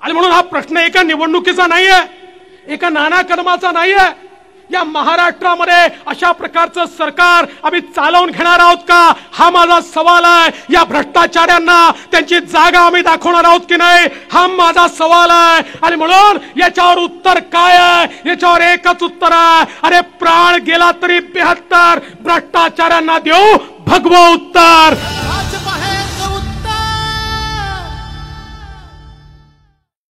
आणि म्हणून हा प्रश्न एका निवडणुकीचा नाहीये, एका नाना कदमाचा नाहीये. या महाराष्ट्रामध्ये अशा प्रकारचं सरकार आम्ही चालवून घेणार आहोत का, हा माझा सवाल आहे. या भ्रष्टाचाऱ्यांना त्यांची जागा आम्ही दाखवणार आहोत की नाही, हा माझा सवाल आहे. आणि म्हणून याच्यावर उत्तर काय आहे, याच्यावर एकच उत्तर आहे, अरे प्राण गेला तरी 72 भ्रष्टाचाऱ्यांना देऊ भगवं उत्तर.